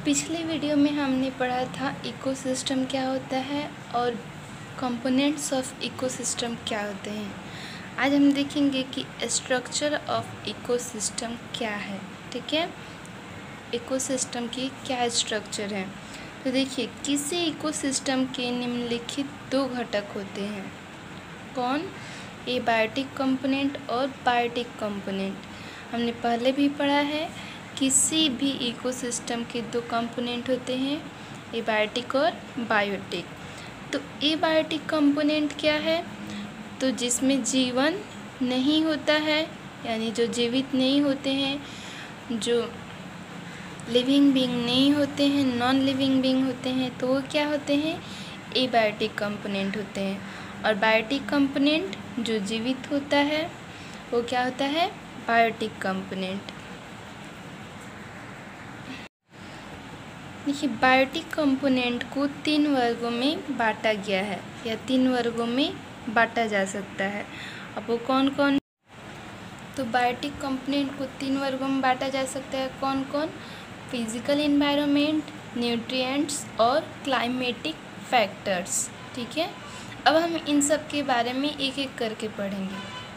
पिछले वीडियो में हमने पढ़ा था इकोसिस्टम क्या होता है और कंपोनेंट्स ऑफ इकोसिस्टम क्या होते हैं। आज हम देखेंगे कि स्ट्रक्चर ऑफ इकोसिस्टम क्या है। ठीक है, इकोसिस्टम की क्या स्ट्रक्चर है। तो देखिए, किसी इकोसिस्टम के निम्नलिखित दो घटक होते हैं। कौन? एबायोटिक कंपोनेंट और बायोटिक कंपोनेंट। हमने पहले भी पढ़ा है, किसी भी इकोसिस्टम के दो कंपोनेंट होते हैं, एबायोटिक और बायोटिक। तो एबायोटिक कंपोनेंट क्या है? तो जिसमें जीवन नहीं होता है, यानी जो जीवित नहीं होते हैं, जो लिविंग बीइंग नहीं होते हैं, नॉन लिविंग बीइंग होते हैं, तो वो क्या होते हैं? एबायोटिक कंपोनेंट होते हैं। और बायोटिक कंपोनेंट जो जीवित होता है वो क्या होता है? Biotic component. देखिए, बायोटिक कंपोनेंट को 3 वर्गों में बांटा गया है या 3 वर्गों में बांटा जा सकता है। अब वो कौन कौन? तो बायोटिक कंपोनेंट को 3 वर्गों में बांटा जा सकता है। कौन कौन? फिजिकल एनवायरनमेंट, न्यूट्रिएंट्स और क्लाइमेटिक फैक्टर्स। ठीक है, अब हम इन सब के बारे में एक एक करके पढ़ेंगे।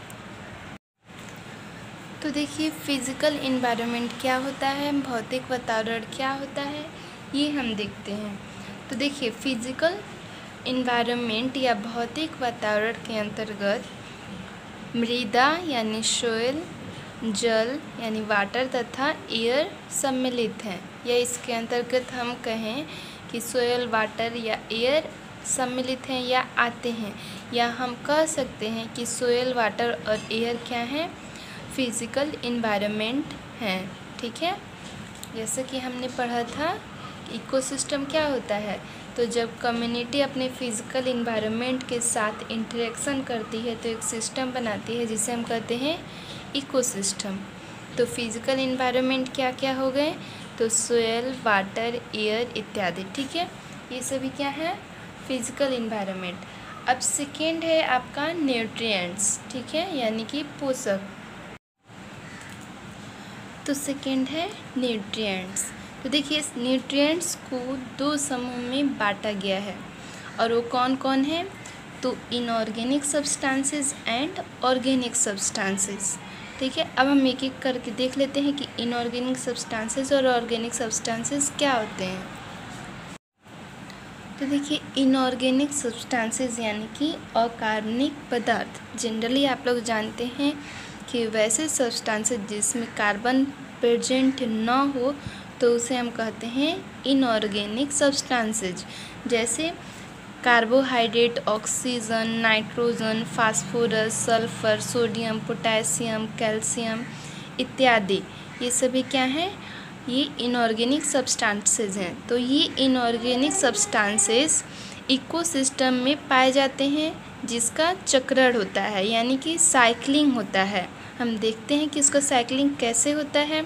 तो देखिए, फिजिकल एनवायरनमेंट क्या होता है, भौतिक वातावरण क्या होता है, ये हम देखते हैं। तो देखिए, फिजिकल एनवायरनमेंट या भौतिक वातावरण के अंतर्गत मृदा यानी सोइल, जल यानी वाटर तथा एयर सम्मिलित हैं। या इसके अंतर्गत हम कहें कि सोइल, वाटर या एयर सम्मिलित हैं या आते हैं, या हम कह सकते हैं कि सोइल, वाटर और एयर क्या हैं? फिजिकल एनवायरनमेंट हैं। ठीक है, जैसे कि हमने पढ़ा था इकोसिस्टम क्या होता है। तो जब कम्युनिटी अपने फिजिकल एनवायरनमेंट के साथ इंटरेक्शन करती है तो एक सिस्टम बनाती है जिसे हम कहते हैं इकोसिस्टम। तो फिजिकल एनवायरनमेंट क्या क्या हो गए? तो सोयल, वाटर, एयर इत्यादि। ठीक है, ये सभी क्या है? Physical environment. अब सेकेंड है आपका न्यूट्रिएंट्स। ठीक है, यानी कि पोषक। तो सेकेंड है न्यूट्रिएंट्स। तो देखिए, इस न्यूट्रिएंट्स को 2 समूह में बांटा गया है और वो कौन कौन है? तो inorganic substances and organic substances. ठीक है, अब हम एक एक करके देख लेते हैं कि इनऑर्गेनिक सब्सटेंसेस और ऑर्गेनिक सब्सटेंसेस क्या होते हैं। तो देखिए, इनऑर्गेनिक सब्सटेंसेस यानी कि अकार्बनिक पदार्थ। जनरली आप लोग जानते हैं कि वैसे सब्सटेंसेस जिसमें कार्बन प्रेजेंट ना हो तो उसे हम कहते हैं इनऑर्गेनिक सब्सटेंसेस। जैसे carbohydrate, oxygen, nitrogen, phosphorus, sulphur, sodium, potassium, calcium इत्यादि, ये सभी क्या हैं? ये इनऑर्गेनिक सब्सटेंसेस हैं। तो ये इनऑर्गेनिक सब्सटेंसेस इकोसिस्टम में पाए जाते हैं जिसका चक्रण होता है, यानी कि साइक्लिंग होता है। हम देखते हैं कि इसका साइक्लिंग कैसे होता है।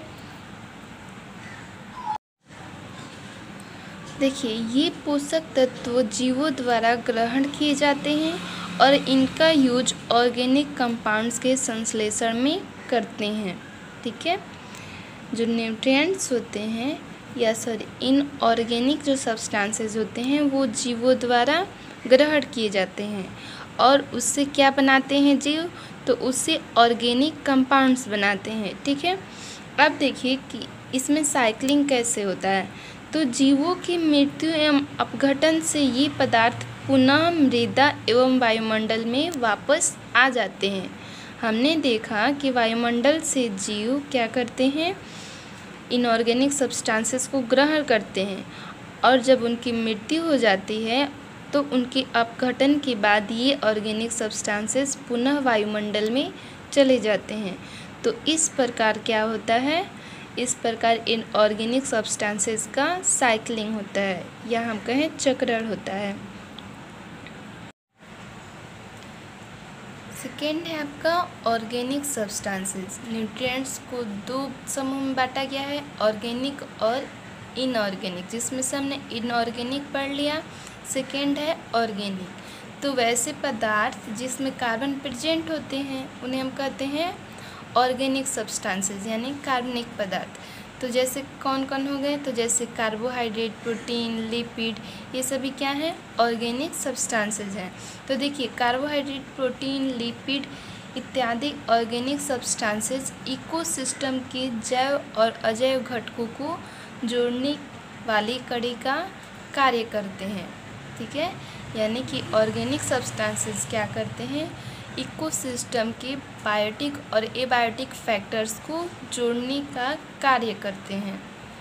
देखिए, ये पोषक तत्व जीवों द्वारा ग्रहण किए जाते हैं और इनका यूज ऑर्गेनिक कंपाउंड्स के संश्लेषण में करते हैं। ठीक है, जो न्यूट्रिएंट्स होते हैं या इनऑर्गेनिक जो सब्सटेंसेस होते हैं वो जीवों द्वारा ग्रहण किए जाते हैं और उससे क्या बनाते हैं जीव? तो उससे ऑर्गेनिक कंपाउंड्स बनाते हैं। ठीक है, अब देखिए कि इसमें साइक्लिंग कैसे होता है। तो जीवों की मृत्यु एवं अपघटन से ये पदार्थ पुनः मृदा एवं वायुमंडल में वापस आ जाते हैं। हमने देखा कि वायुमंडल से जीव क्या करते हैं? इनऑर्गेनिक सब्सटेंसेस को ग्रहण करते हैं और जब उनकी मृत्यु हो जाती है तो उनके अपघटन के बाद ये ऑर्गेनिक सब्सटेंसेस पुनः वायुमंडल में चले जाते हैं। तो इस प्रकार क्या होता है? इस प्रकार इन ऑर्गेनिक सब्सटेंसेस का साइक्लिंग होता है या हम कहें चक्रण होता है। सेकेंड है आपका ऑर्गेनिक सब्सटेंसेस। न्यूट्रिएंट्स को 2 समूह में बांटा गया है, ऑर्गेनिक और इनऑर्गेनिक, जिसमें से हमने इनऑर्गेनिक पढ़ लिया। सेकेंड है ऑर्गेनिक। तो वैसे पदार्थ जिसमें कार्बन प्रेजेंट होते हैं उन्हें हम कहते हैं ऑर्गेनिक सब्सटेंसेस यानी कार्बनिक पदार्थ। तो जैसे कौन कौन हो गए, तो जैसे कार्बोहाइड्रेट, प्रोटीन, लिपिड, ये सभी क्या है, ऑर्गेनिक सब्सटेंसेस हैं। तो देखिए कार्बोहाइड्रेट, प्रोटीन, लिपिड इत्यादि ऑर्गेनिक सब्सटेंसेस इकोसिस्टम के जैव और अजैव घटकों को जोड़ने वाली कड़ी का कार्य करते हैं। ठीक है, यानी कि ऑर्गेनिक सब्सटेंसेस क्या करते हैं, इकोसिस्टम के बायोटिक और एबायोटिक फैक्टर्स को जोड़ने का कार्य करते हैं।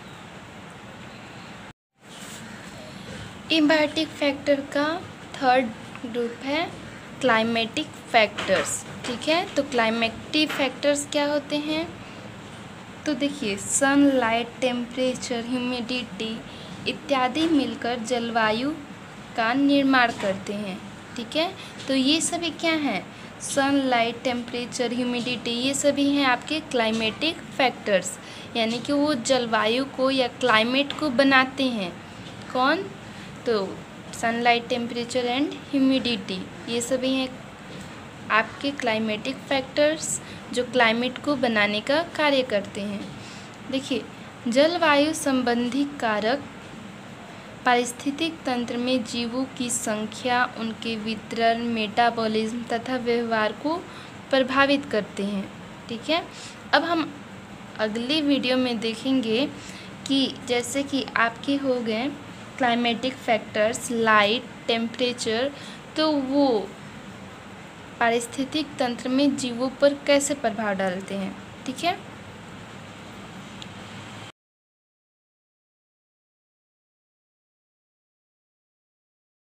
एबायोटिक फैक्टर का थर्ड ग्रुप है क्लाइमेटिक फैक्टर्स। ठीक है, तो क्लाइमेटिक फैक्टर्स क्या होते हैं, तो देखिए सनलाइट, टेम्परेचर, ह्यूमिडिटी इत्यादि मिलकर जलवायु का निर्माण करते हैं। ठीक है, तो ये सभी क्या हैं, सनलाइट, टेम्परेचर, ह्यूमिडिटी, ये सभी हैं आपके क्लाइमेटिक फैक्टर्स, यानी कि वो जलवायु को या क्लाइमेट को बनाते हैं। कौन, तो सनलाइट, टेम्परेचर एंड ह्यूमिडिटी, ये सभी हैं आपके क्लाइमेटिक फैक्टर्स जो क्लाइमेट को बनाने का कार्य करते हैं। देखिए जलवायु संबंधी कारक पारिस्थितिक तंत्र में जीवों की संख्या, उनके वितरण, मेटाबॉलिज्म तथा व्यवहार को प्रभावित करते हैं। ठीक है, अब हम अगली वीडियो में देखेंगे कि जैसे कि आपके हो गए क्लाइमेटिक फैक्टर्स, लाइट, टेम्परेचर, तो वो पारिस्थितिक तंत्र में जीवों पर कैसे प्रभाव डालते हैं। ठीक है।